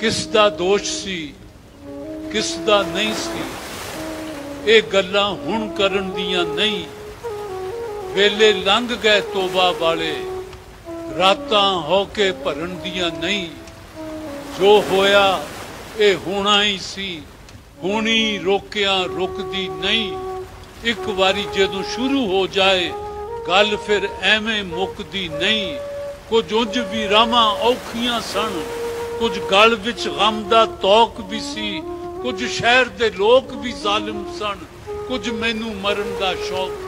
किस दा दोष सी किस दा नहीं सी, ये गल्लां हुण करन दियां नहीं। वेले लंघ गए तोबा वाले, रातां होके भरन दियां नहीं। जो होया ये होना ही सी, हुणी रोकिया रुकदी नहीं। एक वारी जदों शुरू हो जाए गल फिर एवें मुकदी नहीं। कुछ उंज भी रावां औखियां सन, कुछ गल विच गम दा तौक भी सी। कुछ शहर दे लोग भी जालिम सन, कुछ मैनू मरन दा शौक